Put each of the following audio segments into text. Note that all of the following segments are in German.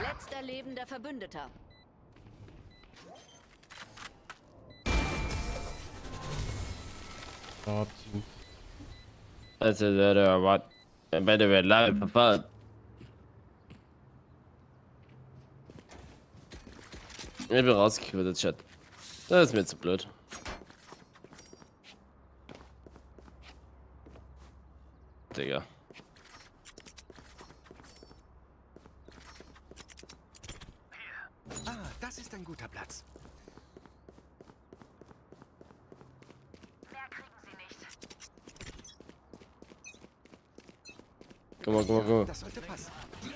Letzter lebender Verbündeter. Also, der war bei der Lage verfahren. Ich bin rausgequittet, Chat. Das ist mir zu blöd. Digga. Ah, das ist ein guter Platz. Mehr kriegen sie nicht. Guck mal. Das sollte passen.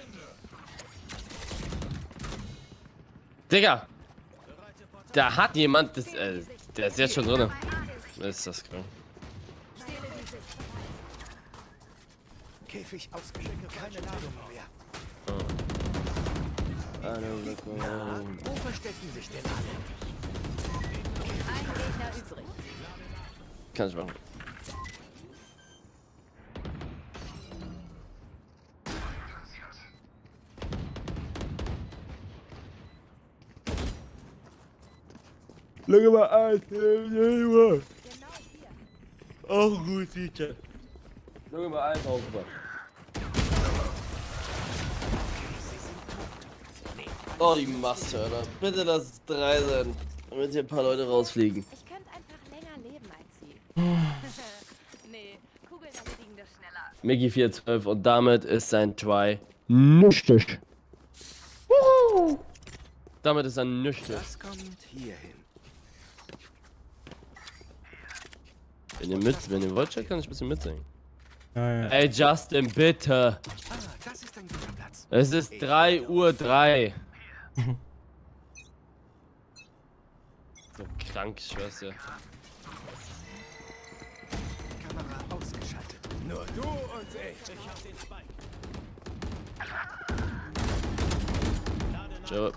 Digga! Da hat jemand das. Der ist jetzt schon drin. Ist das krank. Käfig ausgeschickt, keine Ladung mehr. Wo verstecken sich denn alle? Ein Gegner übrig. Kann ich machen. Look mal an. Auch gut, Feature. Look mal an, auch super. Oh, die Master, bitte lass es 3 sein, damit hier ein paar Leute rausfliegen. Ich könnte einfach länger leben als sie. Nee, Kugeln erledigen das schneller. Mickey 412 und damit ist sein Try nüchtig. Damit ist er nüchtig. Das kommt hier hin. Wenn ihr wollt, Chat, kann ich ein bisschen mitsingen. Ja. Ey, Justin, bitte. Ah, das ist ein guter Platz. Es ist 3:03 Uhr. So krank, ich schwör's dir. Kamera ausgeschaltet. Nur du und ich. Ich hab den Spike. Ciao.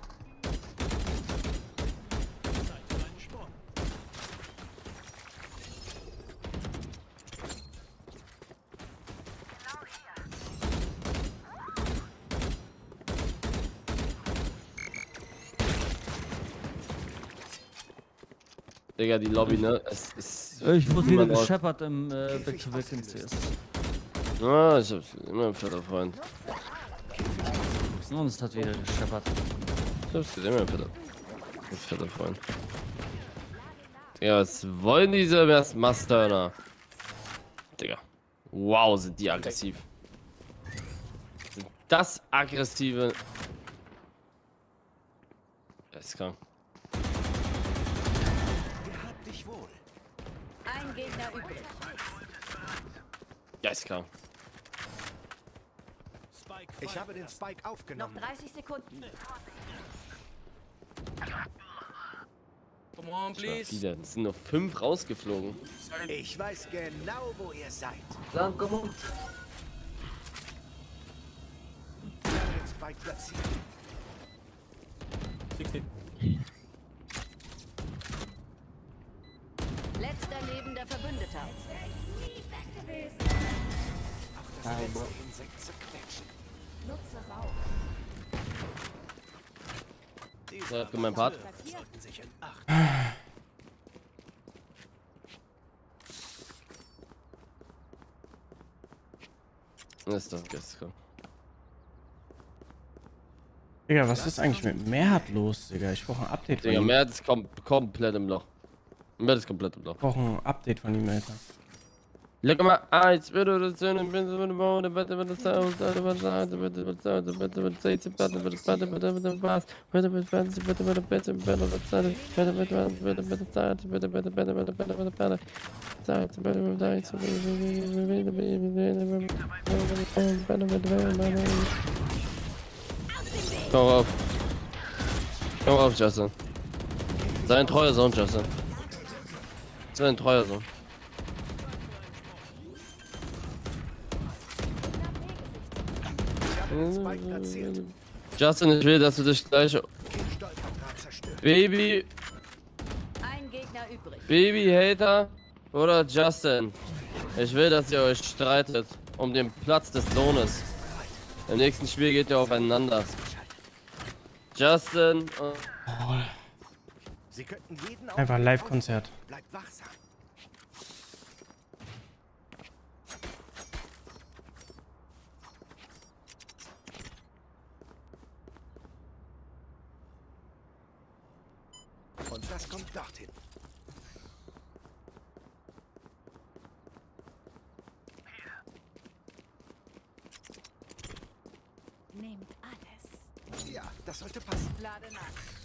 Digga, die Lobby, ne? Es ist. Ich wurde wieder niemand raus. gescheppert im Back-to-Back in CS. Ah, ich hab's immer im vierter Freund. Und es hat wieder gescheppert. Ich hab's gesehen, mein vierter Freund. Digga, was wollen diese Masterner? Digga. Wow, sind die aggressiv. Sind das aggressive. Das ist krank. Gehabt dich wohl. Ein Gegner übrig. Ja, ist klar. Ich habe den Spike Noch aufgenommen. 30 Sekunden. Come on, please. Wieder. Es sind noch 5 rausgeflogen. Ich weiß genau, wo ihr seid. Dann komm on. Ich habe den Spike platziert. 16. Letzter lebender Verbündeter. Auch das letzte Insekt zu quetschen. Ja, für meinen Part. Sollten sich in Acht. Das ist doch gestern. Digga, was ist eigentlich mit Mehrheit los, Digga? Ich brauche ein Update von Digga, ihm. mehr ist komplett im Loch. Mehr ist komplett im Loch. Ich brauche ein Update von ihm, Alter. Leck mal eins, bitte, das Söhne, bitte, bitte, bitte, bitte, bitte, Komm auf, Justin. Sei ein treuer Sohn, Justin. Sei ein treuer Sohn. Spike platziert. Justin, ich will, dass du dich gleich... Stolperdraht zerstört. Baby, Ein Gegner übrig. Baby-Hater oder Justin. Ich will, dass ihr euch streitet um den Platz des Sohnes. Im nächsten Spiel geht ihr aufeinander. Justin. Sie könnten jeden Einfach Live-Konzert. Bleibt wachsam. Und das kommt dorthin. Nehmt alles. Ja, das sollte passen. Lade nach.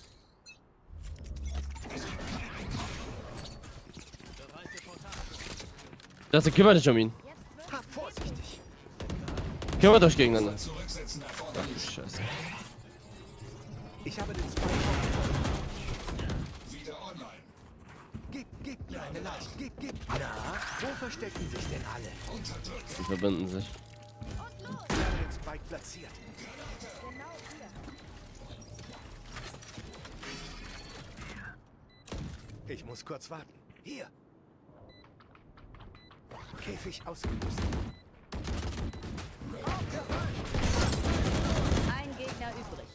Justin, kümmert dich um ihn. Ha, vorsichtig. Kümmert euch gegeneinander. Ach du Scheiße. Ich habe den Spike. Gib mir eine Leicht. Gib. Na, wo verstecken sich denn alle? Sie verbinden sich. Ich habe den Spike platziert. Ich muss kurz warten. Hier. Käfig ausgelöst. Ein Gegner übrig.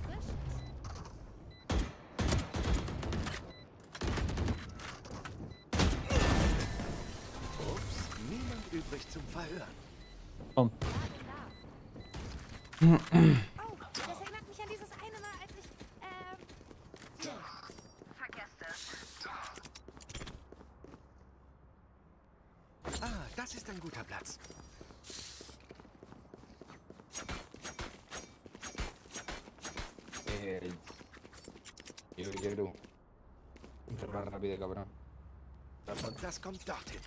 Ups, niemand übrig zum Verhören. Komm. Oh, das erinnert mich an dieses eine Mal, als ich, vergesst es. Ah, das ist ein guter Platz. Quiero. Más rápido, cabrón. Und das kommt dorthin.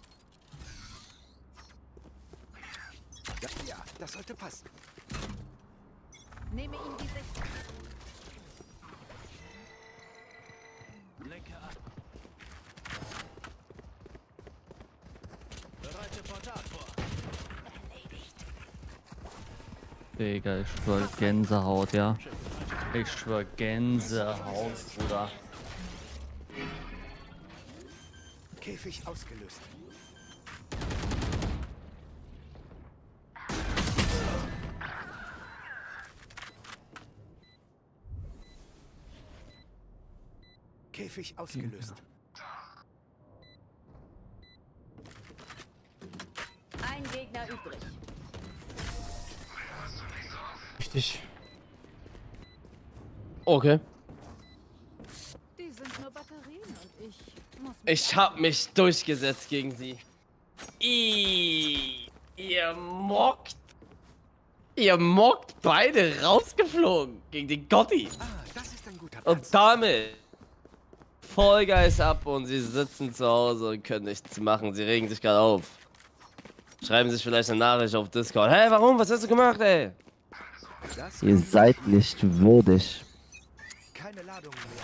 Ja, das sollte passen. Nehme ihm die Sicht. Lenke ab. Bereite Portal vor. Digga, ich schwör Gänsehaut, ja. Ich schwör Gänsehaut, Bruder. Käfig ausgelöst. Käfig ausgelöst. Ein Gegner übrig. Richtig. Okay. Die sind nur Batterien und ich muss. Ich hab mich durchgesetzt gegen sie. Ihr mockt. Ihr mockt beide rausgeflogen gegen den Gotti. Ah, das ist ein guter Und Platz. damit Vollgeist ab und sie sitzen zu Hause und können nichts machen. Sie regen sich gerade auf. Schreiben sich vielleicht eine Nachricht auf Discord. Hey, warum? Was hast du gemacht, ey? Das Ihr seid nicht würdig. keine Ladung mehr.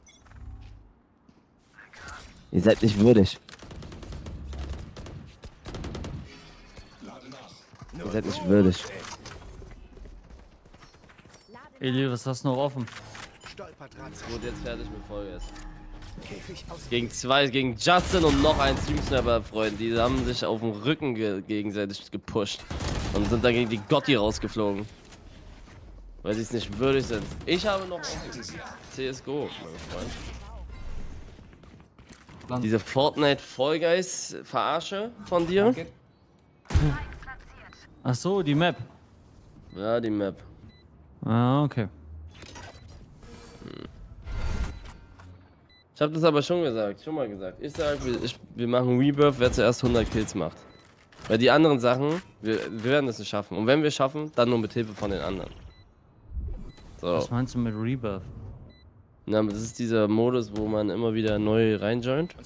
Ihr seid nicht würdig. Ihr seid nicht würdig. Eli, was hast du noch offen? Stolperdraht. Gut, jetzt fertig mit Vollgeist. Käfig ausgelöst. Gegen Justin und noch einen Stream-Sniper-Freund. Die haben sich auf dem Rücken gegenseitig gepusht. Und sind dann gegen die Gotti rausgeflogen. Weil sie es nicht würdig sind. Ich habe noch CSGO, mein Freund. Diese Fortnite-Vollgeist-Verarsche von dir? Ach so, die Map. Ja, die Map. Ah, okay. Ich habe das aber schon mal gesagt. Ich sag, wir machen Rebirth, wer zuerst 100 Kills macht. Weil die anderen Sachen, wir werden das nicht schaffen. Und wenn wir schaffen, dann nur mit Hilfe von den anderen. So. Was meinst du mit Rebirth? Na, das ist dieser Modus, wo man immer wieder neu reinjoint.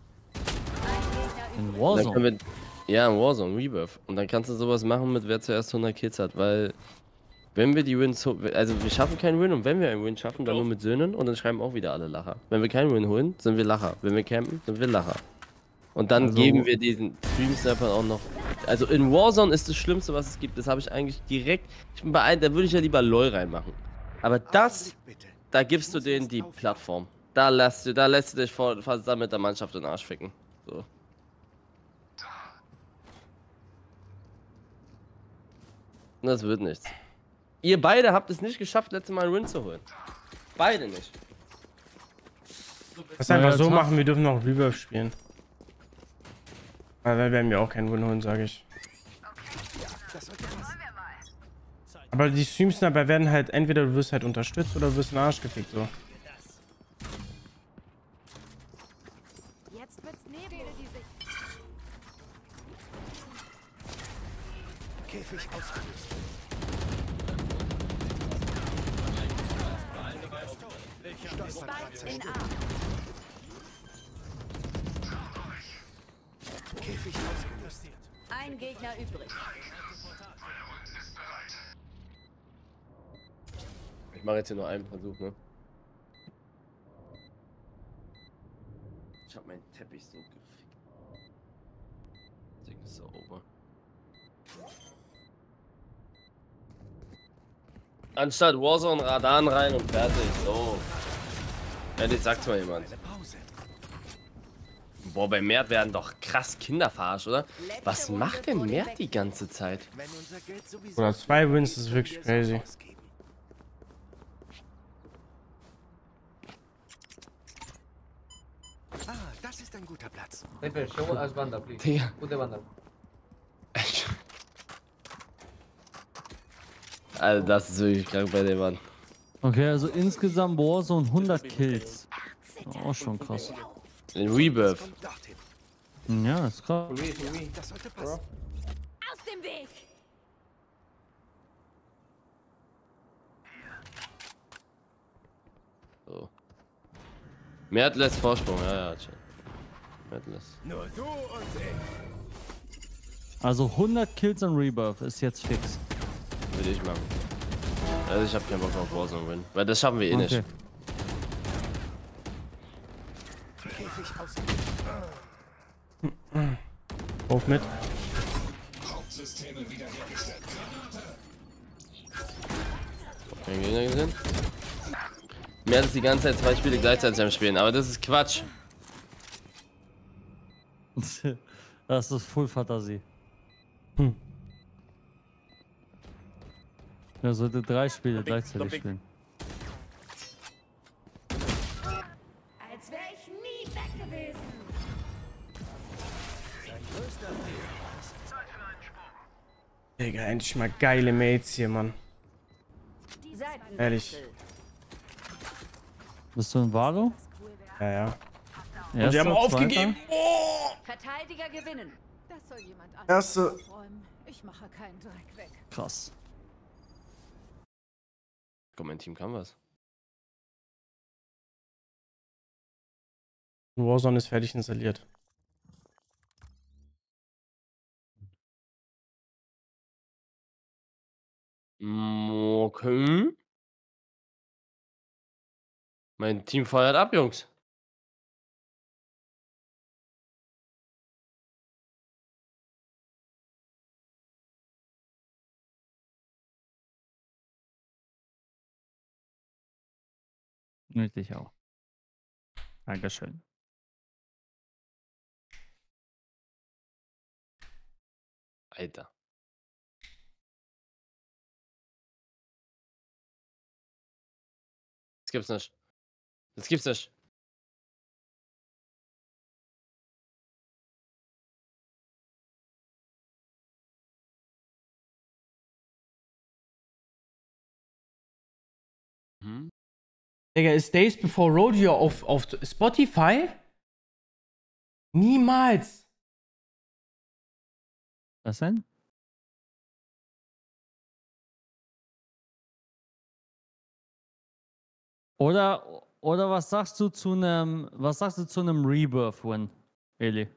In Dann können Warzone? wir, ja, in Warzone, Rebirth. Und dann kannst du sowas machen mit wer zuerst 100 Kills hat, weil wenn wir die Wins, also wir schaffen keinen Win und wenn wir einen Win schaffen, dann nur mit Söhnen und dann schreiben auch wieder alle Lacher. Wenn wir keinen Win holen, sind wir Lacher. Wenn wir campen, sind wir Lacher. Und dann Also- geben wir diesen Stream-Snipern auch noch. Also in Warzone ist das Schlimmste, was es gibt. Das habe ich eigentlich direkt. Ich bin bei einem, da würde ich ja lieber LOL reinmachen. Aber das, Augenblick, bitte. da gibst du denen die Plattform. Da lässt du dich fast dann mit der Mannschaft in den Arsch ficken. So. Das wird nichts. Ihr beide habt es nicht geschafft, letztes Mal einen Win zu holen. Beide nicht. Lass einfach Ja, so tough. machen, wir dürfen noch Rebirth spielen. Aber dann werden wir auch keinen Win holen, sage ich. Das sollte passen. Aber die Stream-Sniper werden halt, entweder du wirst halt unterstützt oder du wirst in den Arsch gefickt, so. Jetzt wird's nebelig. Käfig ausgelöst. Spike in A. Käfig ausgelöst. Ein Gegner übrig. Ich mache jetzt hier nur einen Versuch, ne? Ich hab meinen Teppich so gefickt. Das Ding ist so over. Anstatt Warzone Radan rein und fertig. So. Endlich sagt's mal jemand. Eine Pause. Boah, bei Mert werden doch krass Kinder verarscht, oder? Letzte Was Runde macht denn vor dem Mert Wechsel. die ganze Zeit? Wenn unser Geld sowieso Oder 2 Wins ist wirklich crazy. ausgeben. Ah, das ist ein guter Platz. Sniper, show us banda, please. Digga. Put the banda. Also das ist wirklich krank bei dem Mann. Okay, also insgesamt Warzone 100 Kills. Auch schon krass. In Rebirth. Kommt dorthin. Ja, ist krass. Das sollte passen. Aus dem Weg! So. Mert lässt Vorsprung, ja, chill. Mert lässt. Nur du und ich. Also 100 Kills an Rebirth ist jetzt fix. Würde ich machen. Also ich hab keinen Bock auf Warzone Win. Weil das schaffen wir eh Okay. nicht. Käfig ausgelöst. Auf mit. Kein Gegner gesehen? Mert ist die ganze Zeit 2 Spiele gleichzeitig am Spielen, aber das ist Quatsch. Das ist Full Fantasie. Hm. Er sollte 3 Spiele gleichzeitig spielen. Als wäre ich nie weg gewesen. Digga, endlich mal geile Mates hier, Mann. Seitenwechsel. Ehrlich. Bist du ein Valo? Ja, ja. Erster, Die haben aufgegeben. Verteidiger gewinnen. Das soll jemand anderes Erste. aufräumen. Ich mache keinen Dreck weg. Krass. Komm, mein Team kann was. Warzone ist fertig installiert. Okay. Mein Team feuert ab, Jungs. Richtig auch. Dankeschön. Alter. Das gibt's nicht. Das gibt's nicht. Hm? Digga, ist Days Before Rodeo auf Spotify? Niemals. Was denn? Oder was sagst du zu einem Rebirth-Win, Eli?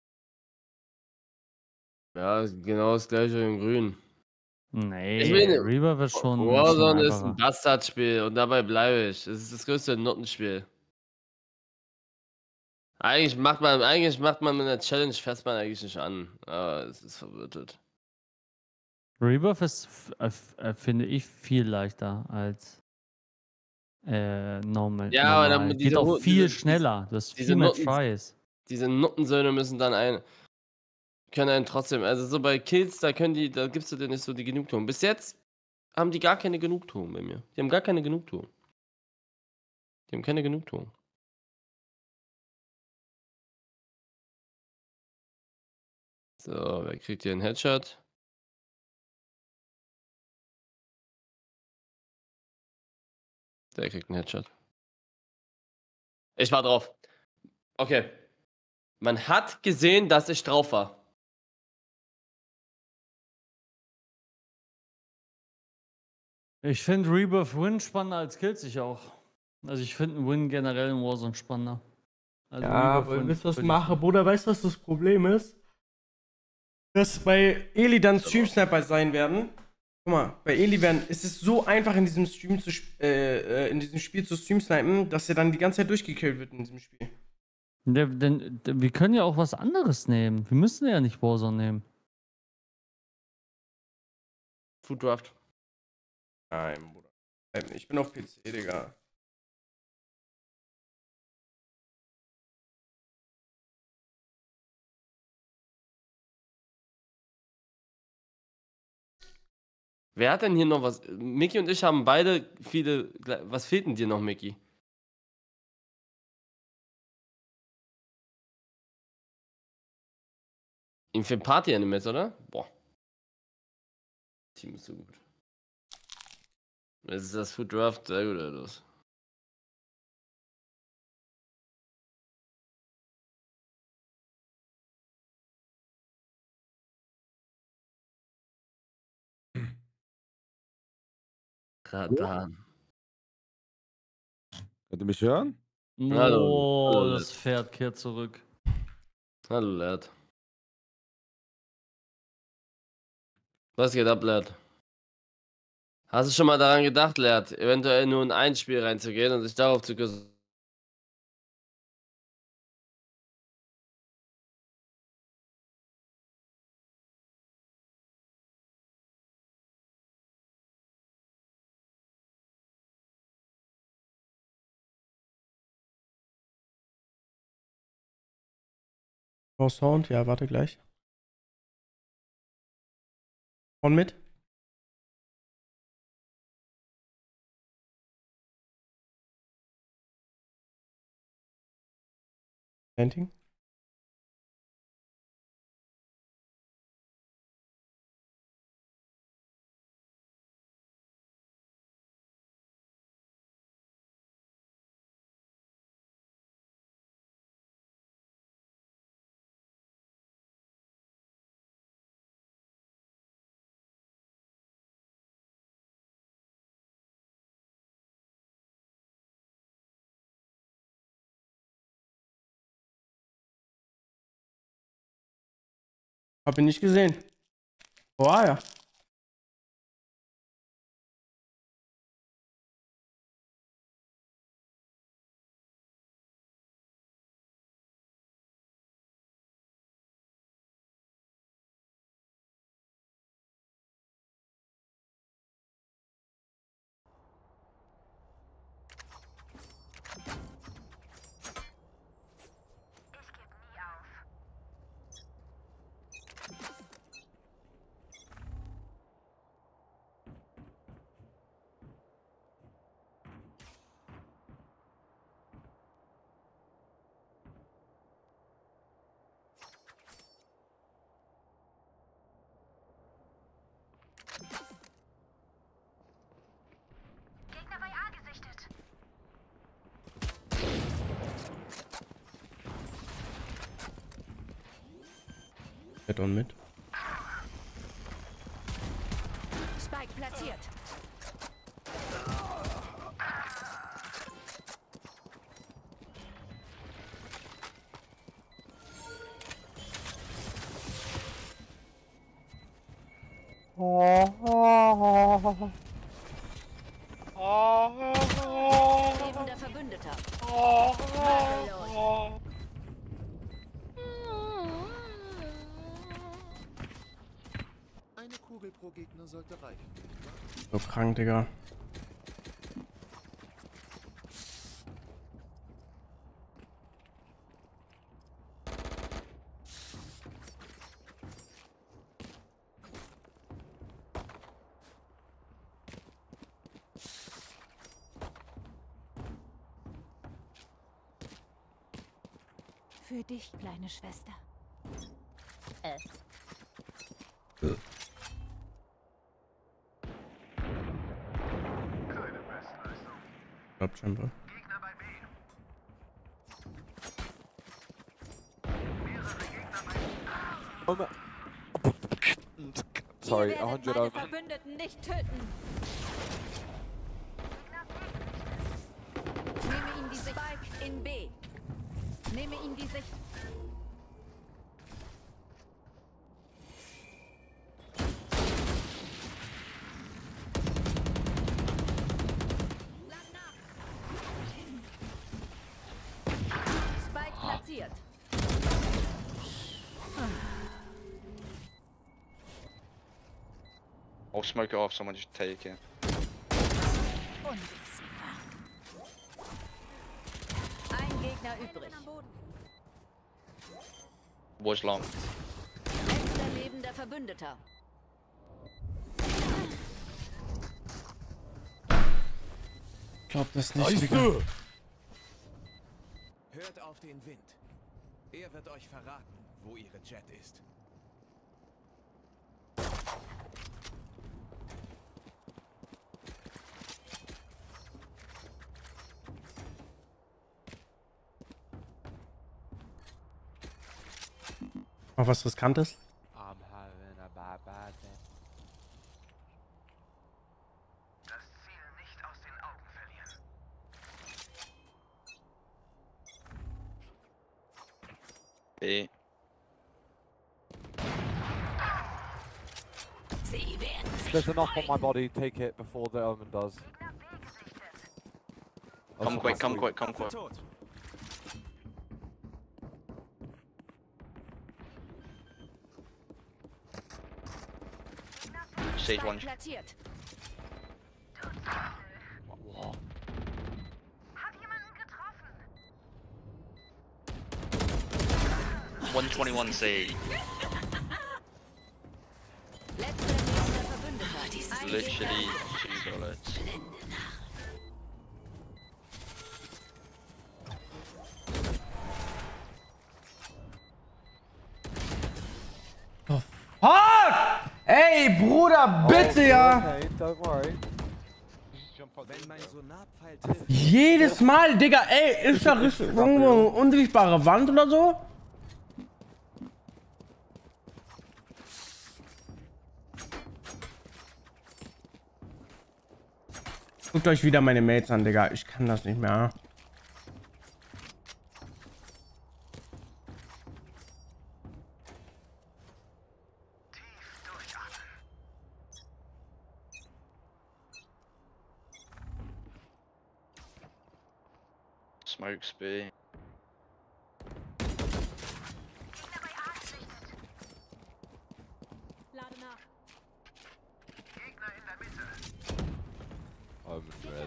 Ja, genau das gleiche in Grün. Nee, Ich will- Rebirth ist schon Warzone ist ein einfacher. Bastardspiel und dabei bleibe ich. Es ist das größte Nuttenspiel. Eigentlich macht man mit einer Challenge fässt man eigentlich nicht an. Aber es ist verwirrt. Rebirth ist, finde ich, viel leichter als normal. Ja, aber normal. dann Geht diese auch Hu- viel diese- schneller. Du hast diese viel mehr Nutten- Tries. Diese Nuttensöhne müssen dann können einen trotzdem, also so bei Kills, da gibst du dir nicht so die Genugtuung. Bis jetzt haben die gar keine Genugtuung bei mir. Die haben gar keine Genugtuung. Die haben keine Genugtuung. So, wer kriegt hier einen Headshot? Der kriegt einen Headshot. Ich war drauf. Okay. Man hat gesehen, dass ich drauf war. Ich finde Rebirth Win spannender als Kills ich auch. Also ich finde einen Win generell in Warzone spannender. Also Ja, Rebirth weil Win willst du das würd ich- machen, Bruder? Weißt du, was das Problem ist? Dass bei Eli dann Stream-Sniper sein werden. Guck mal, bei Eli ist es so einfach in diesem Stream in diesem Spiel zu stream-snipen, dass er dann die ganze Zeit durchgekillt wird in diesem Spiel. Wir können ja auch was anderes nehmen. Wir müssen ja nicht Warzone nehmen. Food Draft. Nein, Bruder. Ich bin auf PC, Digga. Wer hat denn hier noch was? Mickey und ich haben beide viele. Was fehlt denn dir noch, Mickey? Ihm fehlen Party-Animals, oder? Boah. Team ist so gut. Das ist das Food Draft, sehr gut, oder los. Radan. Könnt ihr mich hören? Hallo, Oh, hallo, das Pferd kehrt zurück. Hallo, Lad. Was geht ab, Lad? Hast du schon mal daran gedacht, Lad, eventuell nur in ein Spiel reinzugehen und sich darauf zu küssen? Oh, Sound, ja, warte gleich. Und mit? Painting? Hab ihn nicht gesehen. Oh, ja. Mit und mit. Spike platziert. Lebender Verbündeter. Makellos. Eine Kugel pro Gegner sollte reichen. So krank, Digga. Für dich, kleine Schwester. Glaubt scheinbar. Sorry, Ihr werdet 100 meine over. Verbündeten nicht töten. Nehme ihm die Sicht. Spike in B. Nehme ihm die Sicht. Spike platziert. I'll smoke it off, someone just take it. Unbesiegbar. Ein Gegner übrig. Was long. Letzter lebender Verbündeter. Ich glaub das nicht. Digga. Hört auf den Wind. Er wird euch verraten, wo ihre Jet ist. Noch was Riskantes? I'm having a bad day. Das Ziel nicht aus den Augen verlieren. B. Sie werden sich There's enough on my body. Take it before the omen does. Come quick, come quick, come quick. Tot. Stage one. platziert. Wow. 121 C. Letzter lebender Verbündeter. Ein Literally Gegner. 2 bullets. Fuck! Ey, Bruder, bitte ja! Okay, don't worry. Wenn mein Sonarpfeil trifft, Jedes Mal, Digga, ey, ist da irgendwo eine unsichtbare Wand oder so? Guckt euch wieder meine Mates an, Digga. Ich kann das nicht mehr. Smokes B. Lade nach. Omen red.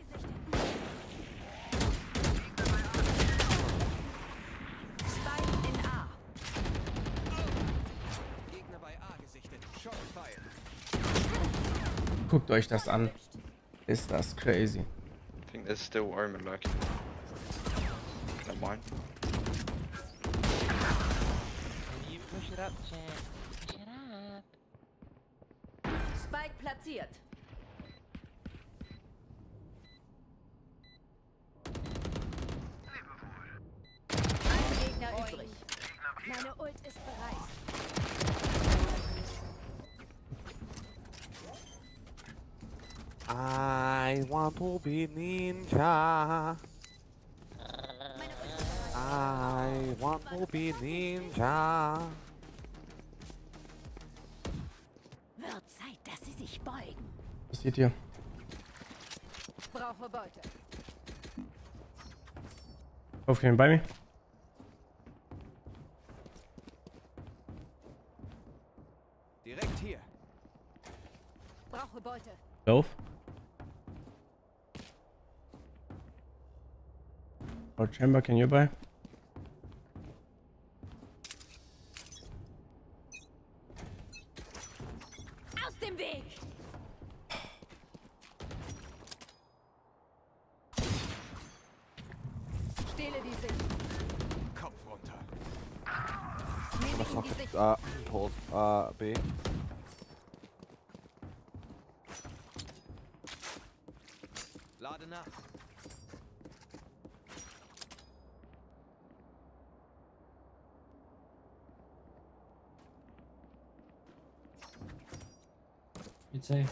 Spike in A. Gegner bei A gesichtet. Shotfire. Guckt euch das an. Ist das crazy. I think there's still Omen lurking. Never mind. You push it up, chat. Push it up. Spike platziert. Ein Gegner übrig. Meine Ult ist bereit. I want to be ninja. I want to be ninja. Wird Zeit, dass sie sich beugen. Was seht ihr? Brauche Beute. Aufgehen bei mir. Direkt hier. Brauche Beute. Lauf. Out Chamber, can you buy? Aus dem Weg! Stehle die Sicht. Kopf runter. Motherfucker. Pause. B. Lade nach. Jetzt ey.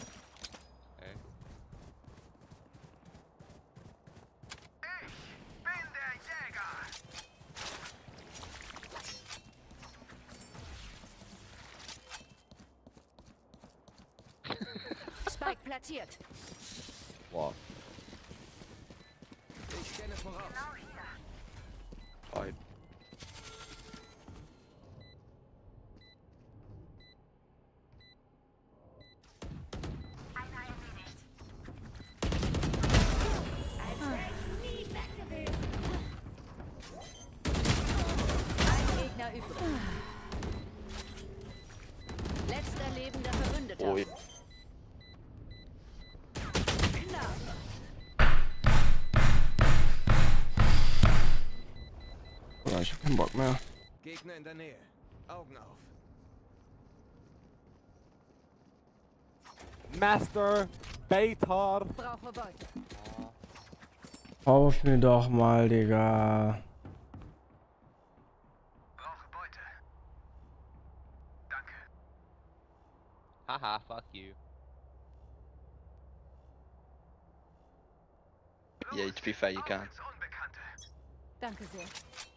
Spike platziert. Wow. Ich scanne voraus. Hi. Ein Gegner übrig. Letzter lebender Verbündeter. Oh, ja. Oder ich hab keinen Bock mehr. Gegner in der Nähe. Augen auf. Master Baitar. Brauche Beute. Kauf mir doch mal, Digga. Brauche Beute. Danke. Haha, fuck you. Yeah, to be fair, you can. Danke sehr.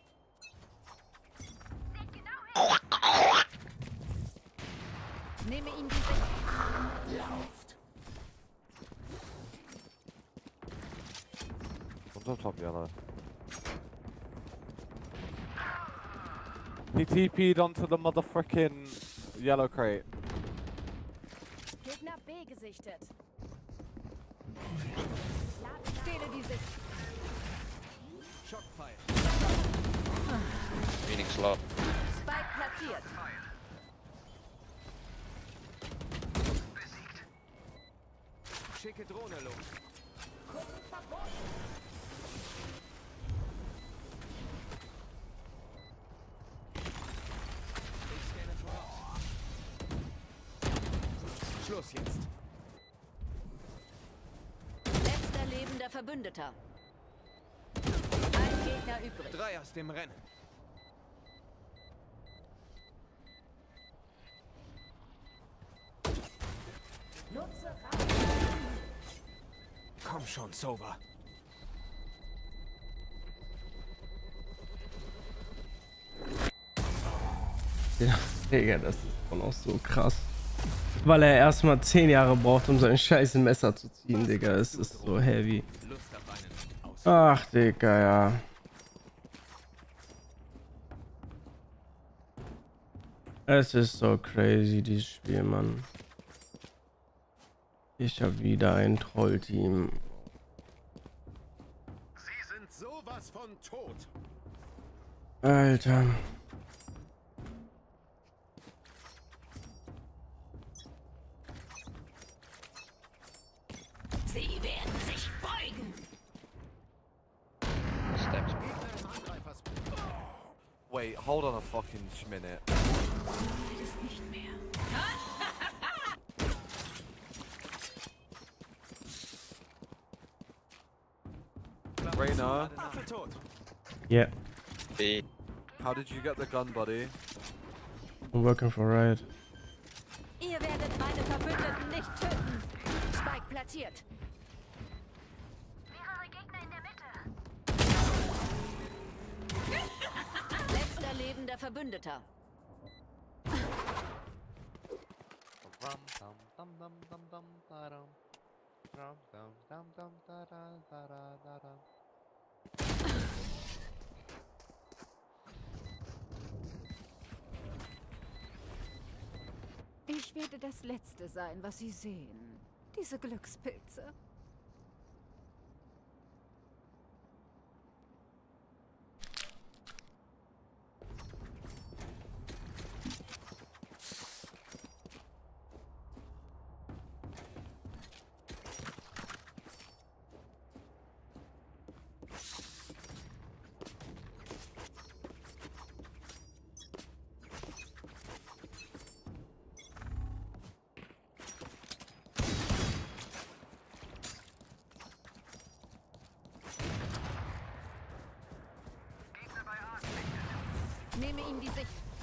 Nehme ihn diese. Lauft. Unter Top, Jana. He TP'd onto the motherfucking yellow crate. Gegner B gesichtet. Stehle die Sicht. Schockpfeil. Phoenix low. Spike platziert. Schicke Drohne los. Ich scanne voraus. Schluss jetzt. Letzter lebender Verbündeter. Ein Gegner übrig. 3 aus dem Rennen. Komm schon, Sova. Ja, Digga, das ist auch noch so krass. Weil er erstmal 10 Jahre braucht, um sein scheiß Messer zu ziehen, Digga. Es ist so heavy. Lust auf einen Aus. Ach, Digga, ja. Es ist so crazy, dieses Spiel, Mann. Ich hab wieder ein Trollteam. Sie sind sowas von tot. Alter. Sie werden sich beugen. Steps. Wait, hold on a fucking minute. Nicht mehr. Reyna, Affe tot. Yeah, B. how did you get the gun, buddy? I'm working for Riot. Ihr werdet meine Verbündeten nicht töten. Spike platziert. Mehrere Gegner in der Mitte. Letzter lebender Verbündeter. Ich werde das Letzte sein, was Sie sehen. Diese Glückspilze. ihm die Sicht.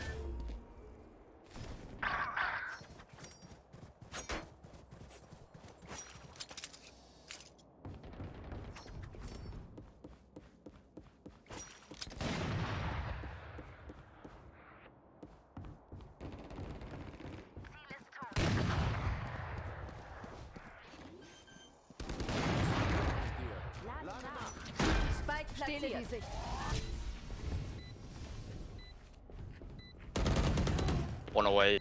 Spike platziert. Die Sicht. One away.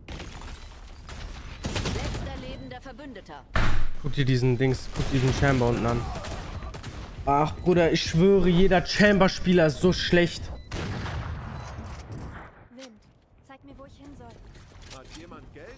Letzter lebender Verbündeter. Guck dir diesen Chamber unten an. Ach, Bruder, ich schwöre, jeder Chamber-Spieler ist so schlecht. Wind, zeig mir, wo ich hin soll. Hat jemand Geld?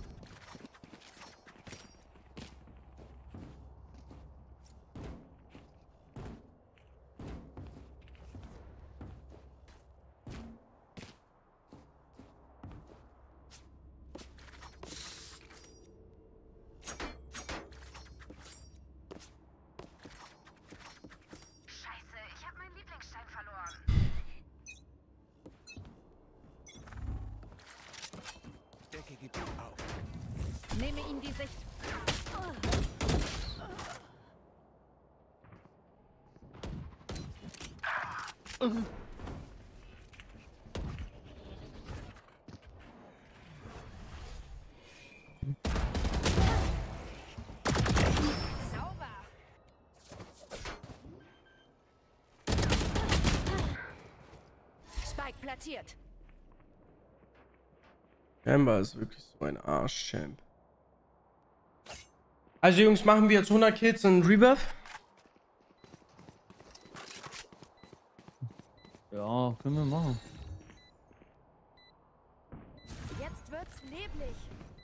Scheiße, ich habe meinen Lieblingsstein verloren. Decke gibt auf. Nehme ihm die Sicht. Sauber. Spike platziert. Chamber ist wirklich so ein Arsch-Champ. Also Jungs, machen wir jetzt 100 Kills und Rebirth? Ja, können wir machen. Jetzt wird's neblig.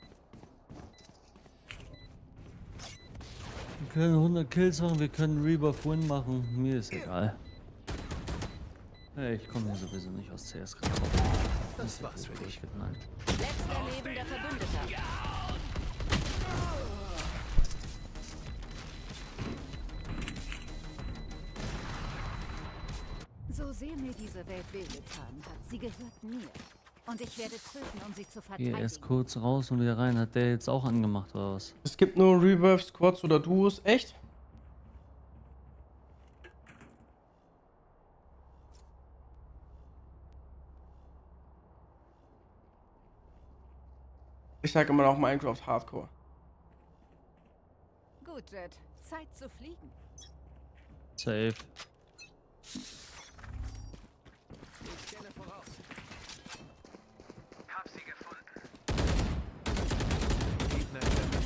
Wir können 100 Kills machen, wir können Rebirth Win machen. Mir ist egal. Hey, ich komme hier sowieso nicht aus CS gerade. Das war's für dich. Nein. Letzter lebender Verbündeter. So sehr mir diese Welt wehgetan hat, sie gehört mir. Und ich werde töten, um sie zu Hier verteidigen. erst kurz raus und wieder rein. Hat der jetzt auch angemacht oder was? Es gibt nur Rebirth, Squads oder Duos. Echt? Ich sag immer noch Minecraft Hardcore. Gut, Jet. Zeit zu fliegen. Safe. Ich scanne voraus. Hab sie gefunden. Gegner in der Mitte.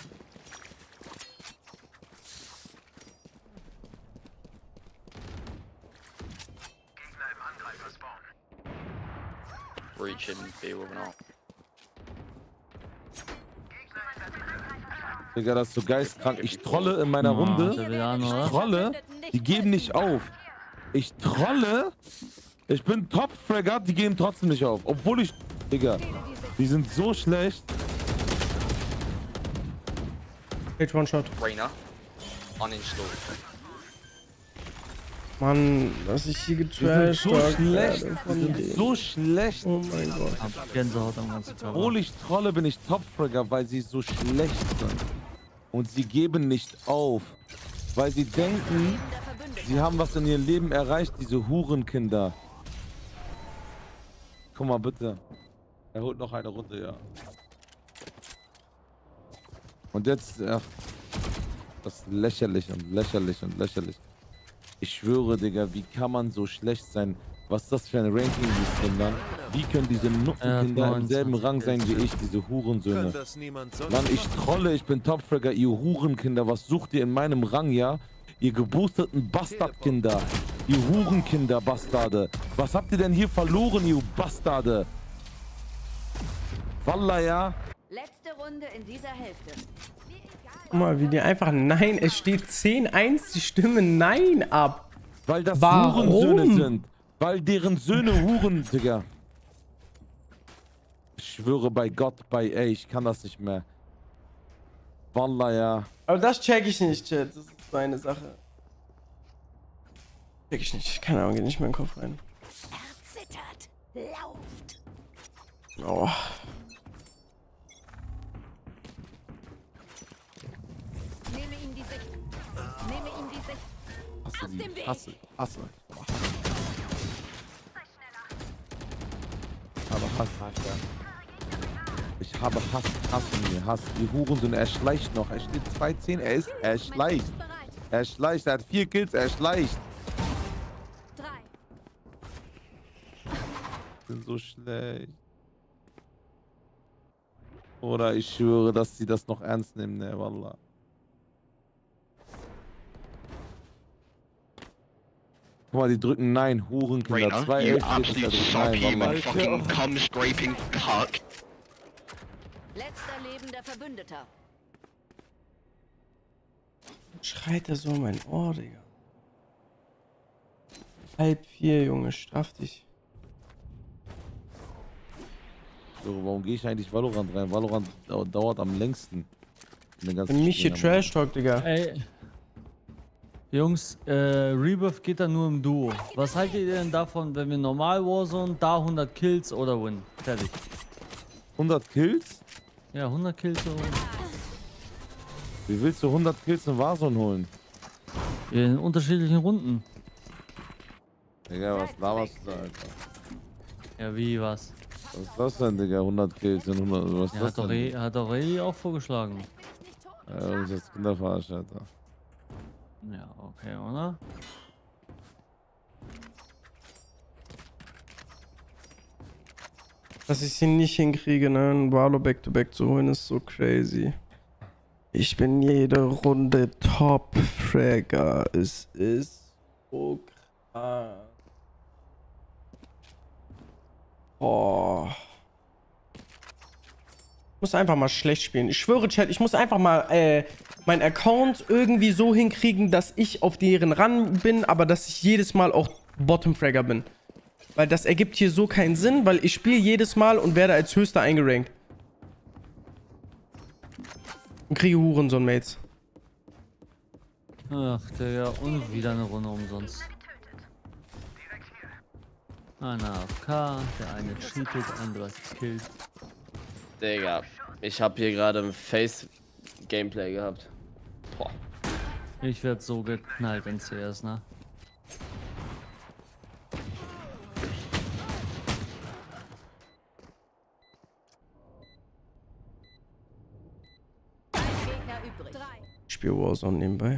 Gegner im Angreifer-Spawn. Reach in B with an ult. Digga, das ist so geistkrank. Ich trolle in meiner der Runde. will an, oder? Trolle. Die geben nicht auf. Ich trolle. Ich bin Top-Fragger, die geben trotzdem nicht auf. Obwohl ich... Digga, die sind so schlecht. Page One-Shot. Reyna. Uninstalled. Mann, was ich hier Die sind so schlecht. Die sind so schlecht. Oh mein Gott. Hab Gänsehaut am ganzen Tag. Obwohl ich trolle, bin ich Top-Fragger, weil sie so schlecht sind. Und sie geben nicht auf. Weil sie denken, sie haben was in ihrem Leben erreicht, diese Hurenkinder. Guck mal bitte. Er holt noch eine Runde, ja. Und jetzt, ja. Das ist lächerlich und lächerlich und lächerlich. Ich schwöre, Digga, wie kann man so schlecht sein? Was ist das für ein Ranking, die Kinder? Wie können diese Nuppenkinder im selben Rang sein wie ich, diese Hurensöhne? Kann das niemand sonst Mann, ich trolle, ich bin Topfragger, ihr Hurenkinder. Was sucht ihr in meinem Rang, ja? Ihr geboosteten Bastardkinder. Ihr Hurenkinder, Bastarde. Was habt ihr denn hier verloren, ihr Bastarde? Wallah, ja? Letzte Runde in dieser Hälfte. Guck mal, wie die einfach Nein. Es steht 10-1, die stimmen Nein ab. Weil das Warum? Hurensöhne sind. Weil deren Söhne Huren, Digga. Ich schwöre bei Gott, ey, ich kann das nicht mehr. Wallah, ja. Aber das check ich nicht, Chat. Das ist so eine Sache. Check ich nicht. Keine Ahnung, geht nicht mehr in den Kopf rein. Er zittert. Lauft! Oh. Nehme ihm die Sicht. Nehme ihm die Sicht. Hasse Aus dem die. Weg. Hasse. Aber Hass. Ich habe Hass in mir. Hass. Die Hurensohn, er schleicht noch. Er steht 2-10. Er schleicht. Er schleicht. Er hat 4 Kills. Er schleicht. 3. Ich bin so schlecht. Oder ich schwöre, dass sie das noch ernst nehmen, ne, Wallah. Guck mal, die drücken Nein, Hurenkinder. 2 you 11 absolute soppy, fucking cum-scraping cuck. Letzter lebender Verbündeter. Schreit er so in mein Ohr, Digga. 3:30, Junge, straff dich. So, warum gehe ich eigentlich Valorant rein? Valorant dauert am längsten. Wenn mich hier Trash Talk, Digga. Ey. Jungs, Rebirth geht dann nur im Duo. Was haltet ihr denn davon, wenn wir normal Warzone, da 100 Kills oder Win? Fertig. 100 Kills? Ja, 100 Kills oder Win. Wie willst du 100 Kills in Warzone holen? In unterschiedlichen Runden. Digga, was laberst du da, Alter? Ja, wie, was? Was ist das denn, Digga? 100 Kills in 100... Was ist Ja, das denn? hat doch Reli auch vorgeschlagen. Ja, das ist Kinderverarsch, Alter. Ja, okay, oder? Dass ich sie nicht hinkriege, ne? Ein Valo Back-to-Back zu holen, ist so crazy. Ich bin jede Runde Top-Fragger. Es ist so krass. Oh. Ich muss einfach mal schlecht spielen. Ich schwöre, Chat, ich muss einfach mal meinen Account irgendwie so hinkriegen, dass ich auf deren Run bin, aber dass ich jedes Mal auch Bottom-Fragger bin. Weil das ergibt hier so keinen Sinn, weil ich spiele jedes Mal und werde als Höchster eingerankt. Und kriege Hurensohn-Mates. Ach, Digga, und wieder eine Runde umsonst. Einer AFK, der eine cheatet, andere killt. Digga, ich hab hier gerade ein Face-Gameplay gehabt. Boah. Ich werd so geknallt in CS, ne? Gegner übrig. 3. Ich spiele Warzone nebenbei.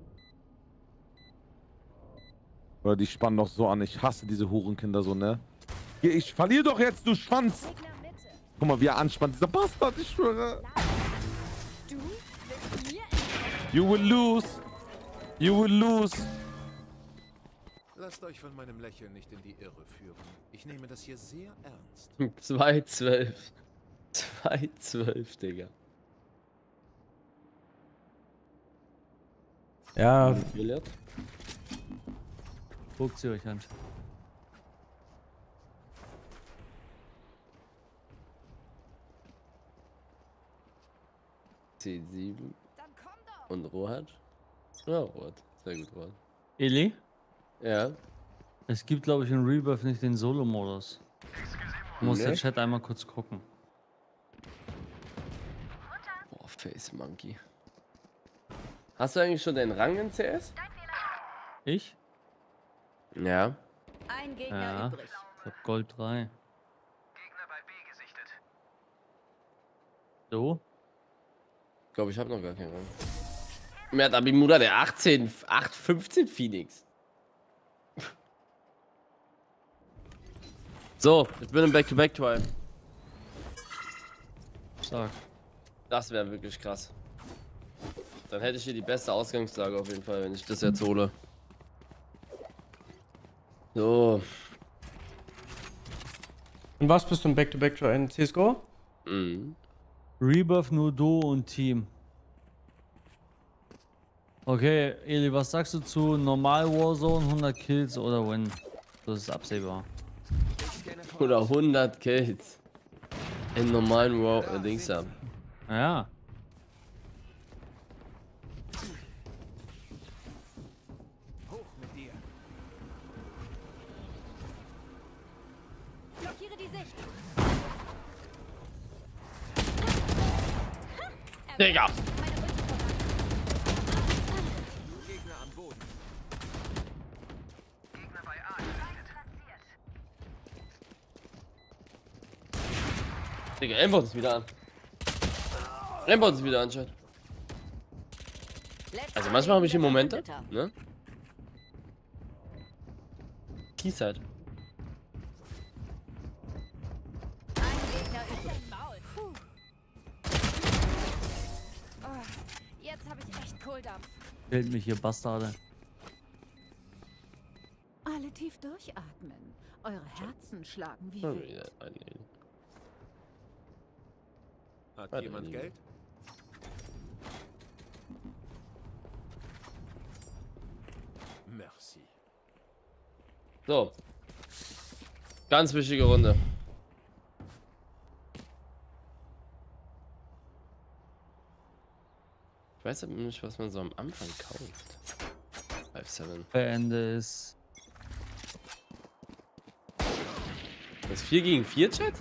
Oder die spannen doch so an. Ich hasse diese Hurenkinder so, ne? Hier, ich verliere doch jetzt, du Schwanz! Guck mal, wie er anspannt, dieser Bastard, ich schwöre. Du willst mir You will lose. You will lose. Lasst euch von meinem Lächeln nicht in die Irre führen. Ich nehme das hier sehr ernst. 2-12. 2-12, Digga. Ja, Guckt sie euch an. C7 und Rohat. Ja, Rohat. Sehr gut, Rohat. Eli? Ja. Es gibt, glaube ich, in Rebirth nicht den Solo-Modus. Du musst Nee? der Chat einmal kurz gucken. Boah, Face Monkey. Hast du eigentlich schon deinen Rang in CS? Ich? Ja. ein Gegner Ja. übrig. Ich hab Gold 3. So? Ich glaube, ich habe noch gar keinen Rang. Mir hat Abimuda der 8-15 Phoenix. So, ich bin im Back-to-Back-Trial. Stark. Das wäre wirklich krass. Dann hätte ich hier die beste Ausgangslage auf jeden Fall, wenn ich das jetzt hole. So. und was bist du im Back-to-Back in CSGO? Mhm. Rebirth nur Duo und Team. Okay, Eli, was sagst du zu normal Warzone, 100 Kills oder Win? Das ist absehbar. Oder 100 Kills. In normalen Dings haben. Ja. Hoch mit dir. Digga! Gegner am Boden. Gegner bei A. Digga, Aimbot ist wieder an. Aimbot ist wieder anscheinend. Also manchmal habe ich hier Momente, ne? Kies halt. Jetzt habe ich echt Kohldampf. Fehlt mich hier Bastarde. Alle tief durchatmen. Eure Herzen schlagen wie Oh, wild. ja, einlegen. Hat Warte, jemand einlegen. Geld? Merci. So. Ganz wichtige Runde. Ich weiß aber nicht, was man so am Anfang kauft. 5-7. Beende es. Das 4 gegen 4 Chat?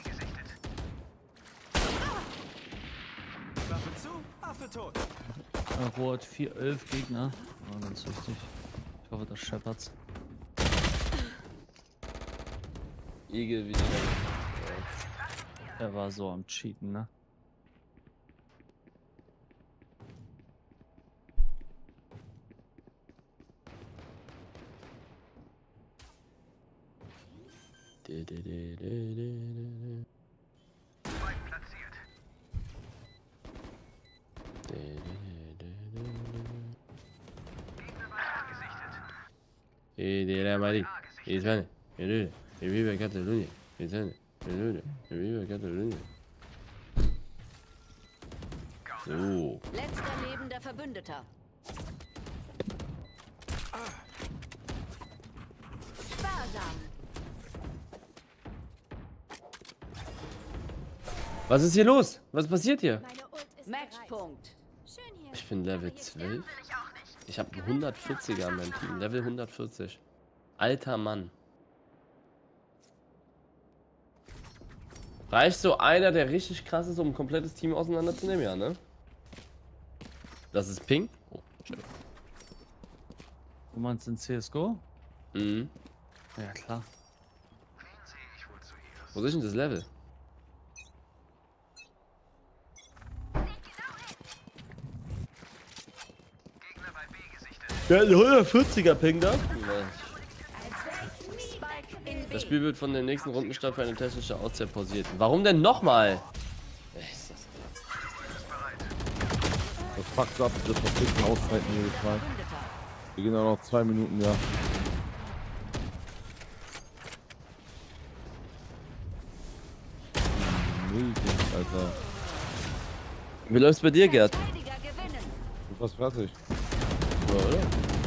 Waffe zu, Affe tot. Rot 4-11 Gegner. Oh, ganz wichtig. Ich hoffe, das scheppert's. Igel wieder. Er war so am Cheaten, ne? So. Letzter lebender Verbündeter. Sparsam. Was ist hier los? Was passiert hier? Matchpunkt. Ich bin Level 12. Ich habe einen 140er in meinem Team. Level 140. Alter Mann. Reicht so einer, der richtig krass ist, um ein komplettes Team auseinanderzunehmen? Ja, ne? Das ist Ping. Oh, schön. Du meinst in CSGO? Mhm. Ja, klar. Wo ist denn das Level? Der hat einen 140er Ping da. Das Spiel wird von der nächsten Rundenstart für eine technische Auszeit pausiert. Warum denn nochmal? Das fuckt so ab, das verfickten Auszeiten jedes Mal. Wir gehen auch noch 2 Minuten, ja. Milch, Alter. Wie läuft's bei dir, Gerd? Du warst fertig. Ja, oder?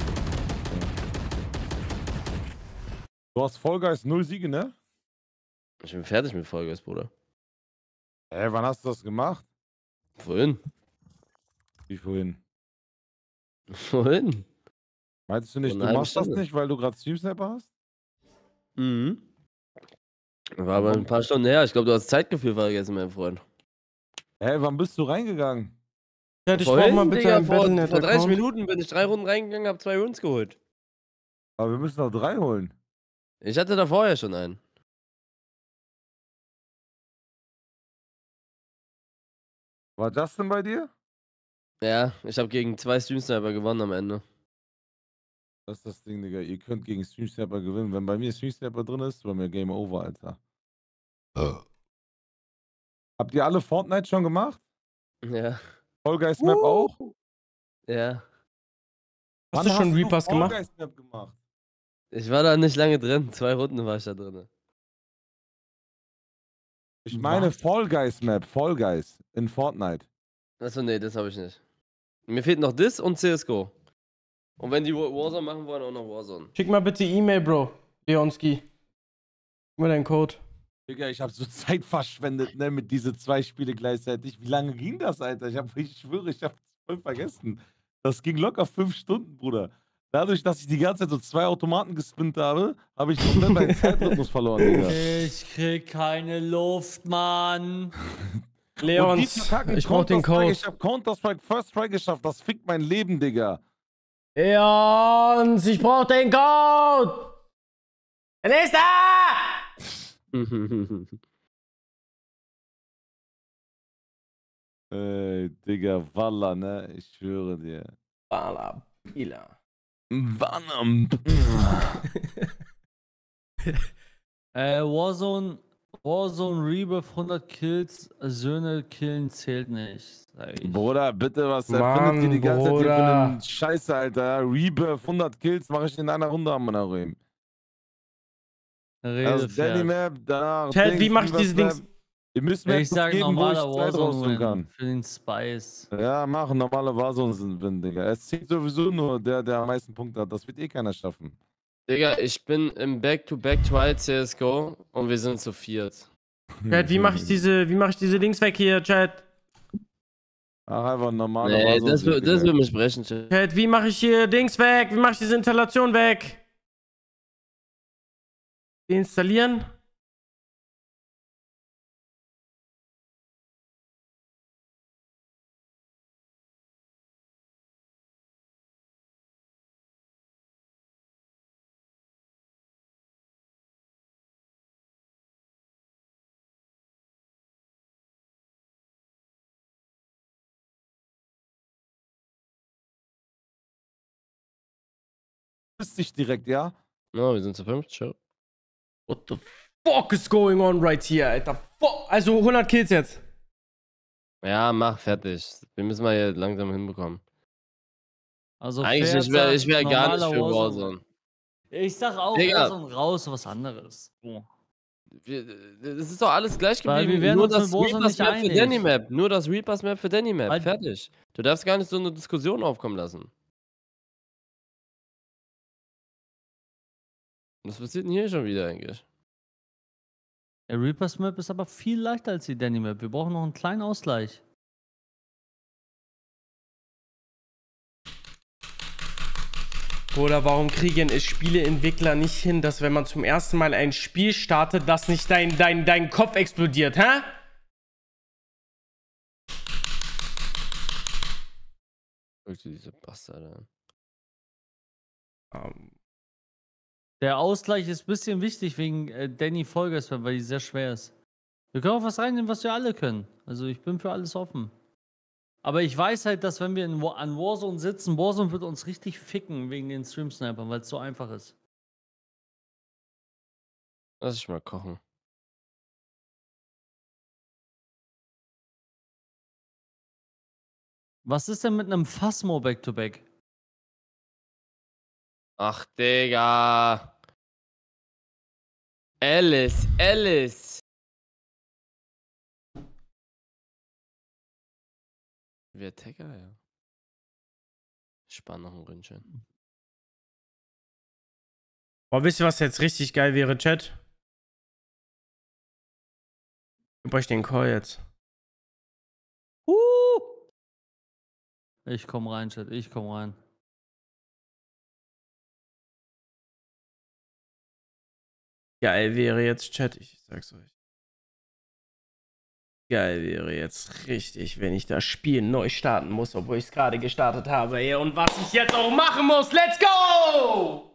Du hast Vollgeist 0 Siege, ne? Ich bin fertig mit Vollgas, Bruder. Wann hast du das gemacht? Vorhin. Wie vorhin? Vorhin. Meintest du nicht, Vor du einer halben machst das Stunde. nicht, weil du gerade Stream Sniper hast? Mhm. War aber ein paar Stunden her. Ich glaube, du hast Zeitgefühl vergessen, mein Freund. Wann bist du reingegangen? Ja, ich brauch mal bitte Digga, ein vor Battle.net 30 Account. Minuten bin ich 3 Runden reingegangen, hab 2 Runs geholt. Aber wir müssen noch 3 holen. Ich hatte da vorher schon einen. War das denn bei dir? Ja, ich habe gegen 2 Stream-Sniper gewonnen am Ende. Das ist das Ding, Digga. Ihr könnt gegen Stream Sniper gewinnen. Wenn bei mir Stream Sniper drin ist, bei mir Game Over, Alter. Habt ihr alle Fortnite schon gemacht? Ja. Fall Guys Map auch? Ja. Hast du schon Reapers Fall gemacht? Guys Map gemacht? Ich war da nicht lange drin. 2 Runden war ich da drin. Ich meine Fall Guys Map, Fall Guys in Fortnite. Achso, nee, das habe ich nicht. Mir fehlt noch das und CSGO. Und wenn die Warzone machen wollen, auch noch Warzone. Schick mal bitte E-Mail, Bro. Leonski. Gib mir deinen Code. Digga, ich habe so Zeit verschwendet, ne, mit diese 2 Spiele gleichzeitig. Wie lange ging das, Alter? Ich schwöre, ich habe voll vergessen. Das ging locker 5 Stunden, Bruder. Dadurch, dass ich die ganze Zeit so 2 Automaten gespinnt habe, habe ich komplett meinen Zeitrhythmus verloren, Digga. Ich krieg keine Luft, Mann. Leons, ich brauch den Code. Ich hab Counter-Strike First Try geschafft. Das fickt mein Leben, Digga. Leons, ich brauch den Code. Der nächste! Ey, Digga, Walla, ne? Ich schwöre dir. Walla, Pila. Wann? Warzone Rebirth 100 Kills, Söhne killen zählt nicht. Sag ich. Bruder, bitte, was Mann, erfindet ihr die ganze Zeit hier für Bruder. einen Scheiße, Alter? Rebirth 100 Kills mache ich in einer Runde am Manarem. Also Danny Map, danach. Chat, wie mach ich diese Dings? Ihr müsst mir Ich etwas sage geben, wo ich normaler Zeit rausholen Warzone kann. für den Spice. Ja, machen normale Warzone, Digga. Es zieht sowieso nur der am meisten Punkte hat. Das wird eh keiner schaffen. Digga, ich bin im Back-to-Back-Trial CSGO und wir sind zu viert. Chat, wie mach ich diese Dings weg hier, Chat? Ach, einfach normale Nee, Warzone. das will mich brechen, Chat. Chat, wie mache ich hier Dings weg? Wie mache ich diese Installation weg? Deinstallieren? Dich direkt, ja? No, wir sind zu 5, ciao. What the fuck is going on right here, Alter? Also 100 Kills jetzt. Ja, mach fertig. Wir müssen mal hier langsam hinbekommen. Also Eigentlich, ich wär gar nicht für Warzone. Ich sag auch, Digga. Warzone raus, was anderes. Oh. Das ist doch alles gleich Weil geblieben. wir werden Nur uns das mit Warzone Reapers nicht Map für einig. Danny Map. Nur das Reapers Map für Danny Map. Weil- Fertig. Du darfst gar nicht so eine Diskussion aufkommen lassen. Was passiert denn hier schon wieder eigentlich? Der Reapers Map ist aber viel leichter als die Danny Map. Wir brauchen noch einen kleinen Ausgleich. Oder warum kriegen es Spieleentwickler nicht hin, dass wenn man zum ersten Mal ein Spiel startet, dass nicht dein Kopf explodiert, hä? Diese Bastarde. Der Ausgleich ist ein bisschen wichtig wegen Danny Vollgas, weil die sehr schwer ist. Wir können auch was reinnehmen, was wir alle können. Also ich bin für alles offen. Aber ich weiß halt, dass wenn wir an Warzone sitzen, Warzone wird uns richtig ficken wegen den Stream-Snipern, weil es so einfach ist. Lass ich mal kochen. Was ist denn mit einem Phasmo Back-to-Back? Ach, Digga. Alice. Wie Attacker, ja. Ich spare noch ein Ründchen. Boah, wisst ihr, was jetzt richtig geil wäre, Chat? Ich gebe euch den Call jetzt. Ich komm rein, Chat, ich komm rein. Geil wäre jetzt, Chat, ich sag's euch. Geil wäre jetzt richtig, wenn ich das Spiel neu starten muss, obwohl ich es gerade gestartet habe. Ey. Und was ich jetzt auch machen muss, let's go!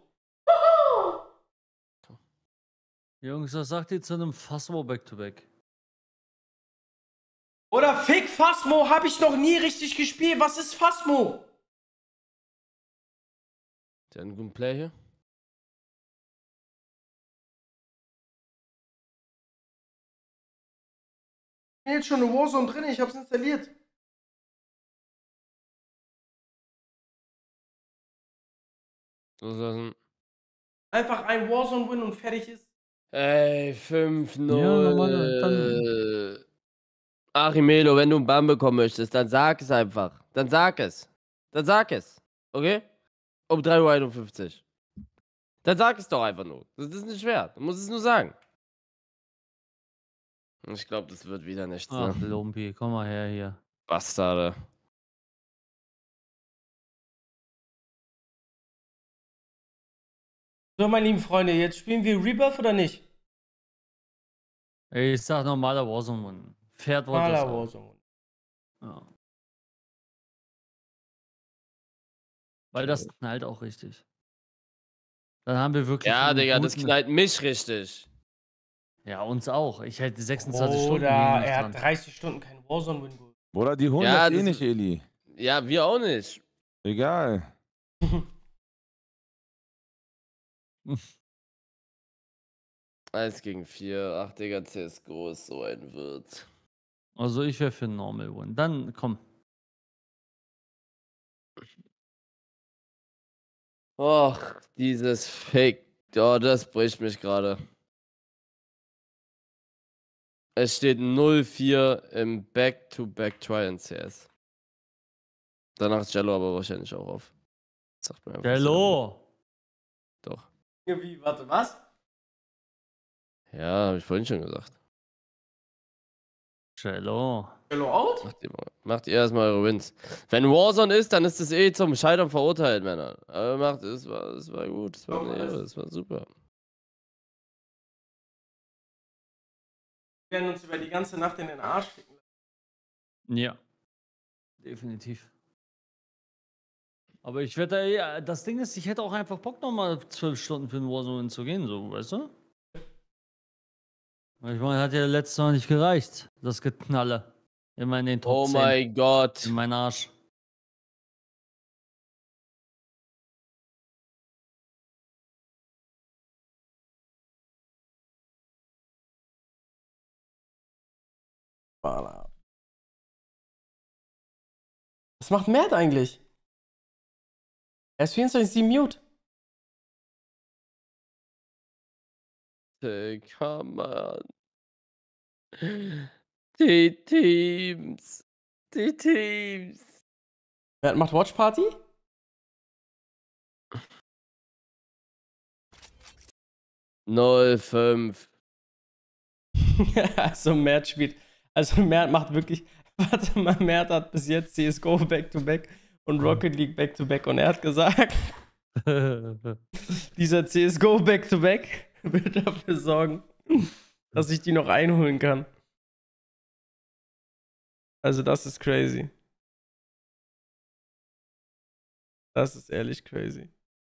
Jungs, was sagt ihr zu einem Phasmo Back-to-Back? Oder Fick Phasmo, habe ich noch nie richtig gespielt. Was ist Phasmo? Der hat einen guten Play hier. Ich bin jetzt schon in Warzone drin, ich hab's installiert. Loslassen. Einfach ein Warzone-Win und fertig ist. Ey, 5-0. Ja, normal, Achimelo, wenn du einen Bann bekommen möchtest, dann sag es einfach. Dann sag es. Okay? Um 3:51 Uhr. Dann sag es doch einfach nur. Das ist nicht schwer. Du musst es nur sagen. Ich glaube, das wird wieder nichts. Ach, Ne? Lumpi, komm mal her hier. Bastarde. So, meine lieben Freunde, jetzt spielen wir Rebirth oder nicht? Ey, ich sag normaler Warzone, Mann. Pferd wollte Maler das auch. Warzone. Ja. Weil das knallt auch richtig. Dann haben wir wirklich. Ja, einen Digga, das guten- knallt mich richtig. Ja, uns auch. Ich hätte 26 Stunden. Oder gegen er hat Russland. 30 Stunden kein Warzone-Win geholt. Bruder, die holen Ja, das eh das nicht, ist- Eli. Ja, wir auch nicht. Egal. 1 gegen 4. Ach, Digga, CSGO ist so ein Wirt. Also ich wäre für Normal Win. Dann komm. Och, dieses Fake. Oh, das bricht mich gerade. Es steht 0-4 im Back-to-Back-Try in CS. Danach ist Jello aber wahrscheinlich auch auf. Sagt mir einfach. Hello! Doch. Wie, warte, was? Ja, hab ich vorhin schon gesagt. Hello. Hello out? Macht ihr erstmal eure Wins. Wenn Warzone ist, dann ist es eh zum Scheitern verurteilt, Männer. Aber es war gut, es war eine Ehre, es war super. Wir werden uns über die ganze Nacht in den Arsch ficken. Ja. Definitiv. Aber ich werde ja, das Ding ist, ich hätte auch einfach Bock, nochmal 12 Stunden für den Warzone zu gehen, so, weißt du? Ich meine, hat ja letztes Mal nicht gereicht. Das Geknalle. Immer in den Top Oh 10. mein Gott. In meinen Arsch. Was macht Mert eigentlich? Er ist 24/7 mute. Come on. Die Teams. Die Teams. Mert macht Watch Party? Null 5. Also Mert spielt. Also Mert macht wirklich. Warte mal, Mert hat bis jetzt CSGO Back-to-Back und Rocket League Back-to-Back und er hat gesagt, dieser CSGO Back-to-Back wird dafür sorgen, dass ich die noch einholen kann. Also das ist crazy. Das ist ehrlich crazy.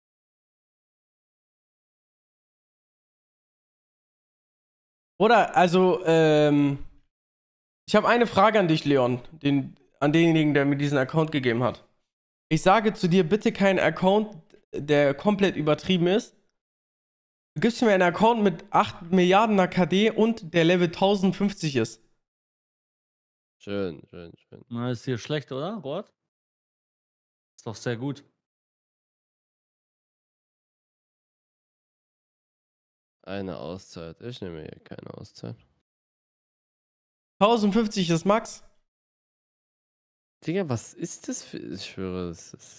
Oder, also, ich habe eine Frage an dich, Leon, an denjenigen, der mir diesen Account gegeben hat. Ich sage zu dir, bitte keinen Account, der komplett übertrieben ist. Du gibst mir einen Account mit 8 Milliarden KD und der Level 1050 ist. Schön. Na, ist hier schlecht, oder, Rot? Ist doch sehr gut. Eine Auszeit. Ich nehme hier keine Auszeit. 1050 ist Max. Digga, was ist das für. Ich schwöre, das ist.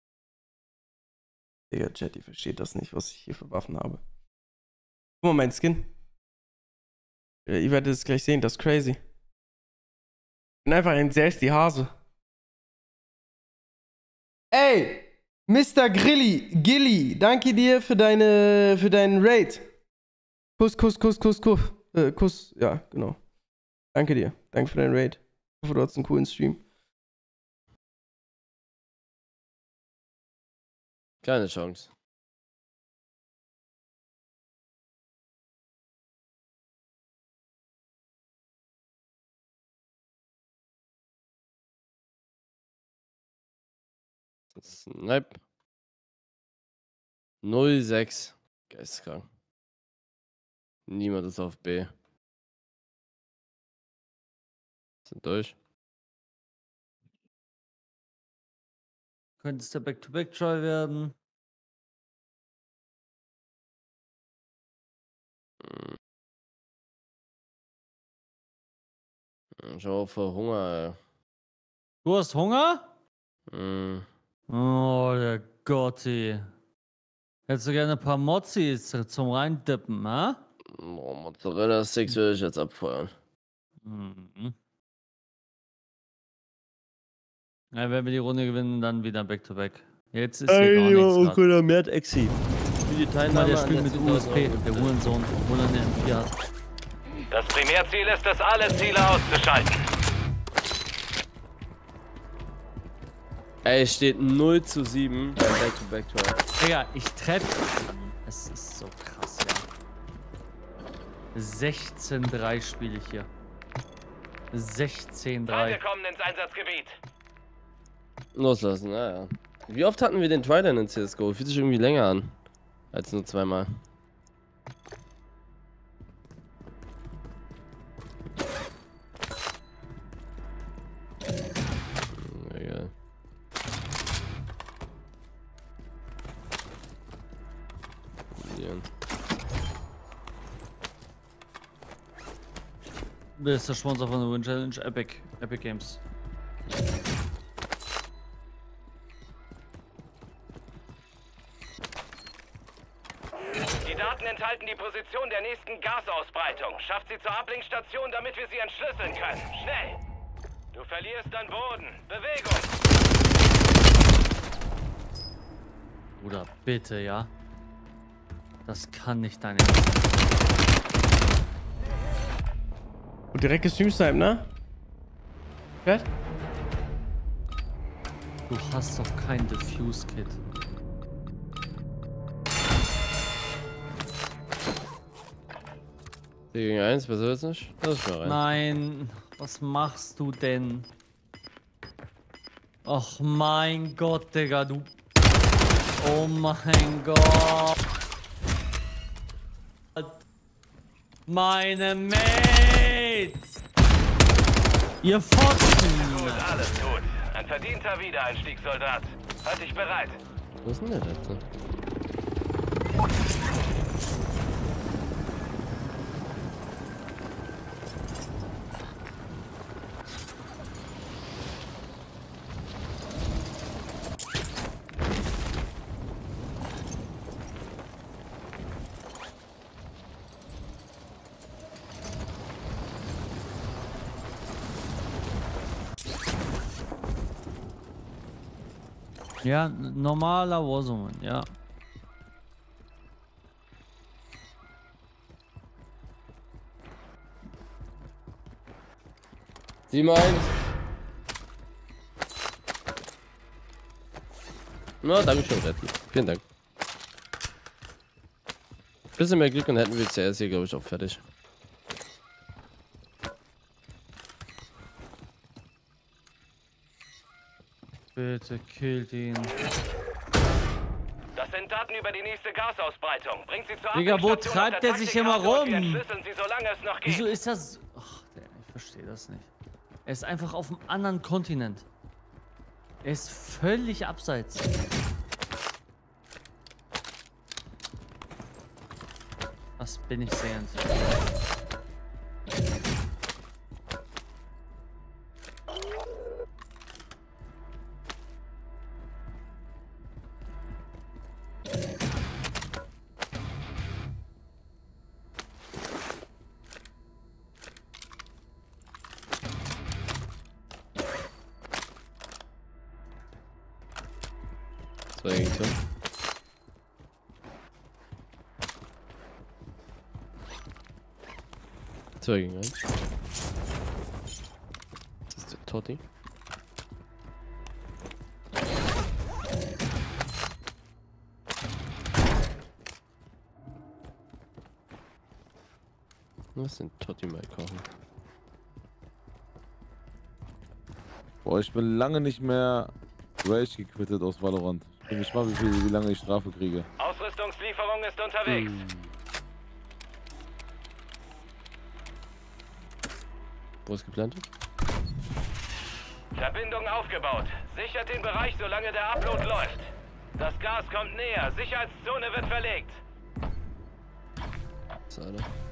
Digga, Jetty versteht das nicht, was ich hier für Waffen habe. Guck mal, mein Skin. Ihr werdet es gleich sehen, das ist crazy. Ich bin einfach ein die Hase. Ey! Mr. Gilly, danke dir für deinen Raid. Kuss, ja, genau. Danke dir. Danke für deinen Raid. Ich hoffe, du hast einen coolen Stream. Keine Chance. Snipe. 0-6. Geisteskrank. Niemand ist auf B. Sind durch. Könnte es der Back-to-Back-Try werden? Ich hab auch voll Hunger, ey. Du hast Hunger? Mm. Oh, der Gotti. Hättest du gerne ein paar Mozzis zum Reindippen, ha? Oh, Mozzarella-Sticks will ich jetzt abfeuern. Mhm. Ja, wenn wir die Runde gewinnen, dann wieder Back-to-Back. Jetzt ist hier gar nichts. cooler Mert-Exi. Wie die Guck mal, Teilnahme der an spielt der mit 10.000 USP, Euro. der Hurensohn, obwohl er eine M4 hat. Das Primärziel ist es, alle Ziele auszuschalten. Ey, es steht 0:7 beim Back-to-Back-Tor. Digga, ich treffe. Es ist so krass, ja. 16:3 spiele ich hier. 16:3. Wir kommen ins Einsatzgebiet. Loslassen, naja. Wie oft hatten wir den Trident in CSGO? Fühlt sich irgendwie länger an. Als nur zweimal. Egal. Wer ist der Sponsor von der Win Challenge? Epic Games. Die Daten enthalten die Position der nächsten Gasausbreitung. Schafft sie zur Ablinkstation, damit wir sie entschlüsseln können. Schnell! Du verlierst an Boden. Bewegung! Bruder, bitte, ja? Das kann nicht dein Ernst sein. Und direkt gestreamt, ne? Was? Du hast doch kein Diffuse-Kit. Gegen 1, besser wird's nicht? Das ist schon rein. Nein, was machst du denn? Och mein Gott, Digga, du. Oh mein Gott. Meine Mates! Ihr Fotzen! Gut, alles gut. Ein verdienter Wiedereinstiegssoldat. Halt dich bereit. Wo ist denn der letzte? Ja, normaler Warzone, ja. Sie meint. Na, danke schön, Redli. Vielen Dank. Bisschen mehr Glück und hätten wir CS hier, glaube ich, auch fertig. Bitte killt ihn. Das sind Daten über die nächste Gasausbreitung. Bringt sie zur Digga, wo Ablinkstation auf treibt der der sich immer Taktikkarte und wir rum? entschlüsseln sie, solange es noch geht. Wieso ist das... Ach, ich verstehe das nicht. Er ist einfach auf einem anderen Kontinent. Er ist völlig abseits. Das bin ich sehend. Zwei gegen zwei. Zwei gegen eins. Das ist der Totti. Was sind Totti mal kochen? Boah, ich bin lange nicht mehr Rage gequittet aus Valorant. Ich bin gespannt, wie lange ich Strafe kriege. Ausrüstungslieferung ist unterwegs. Wo ist geplant? Verbindung aufgebaut. Sichert den Bereich, solange der Upload läuft. Das Gas kommt näher. Sicherheitszone wird verlegt. Schade.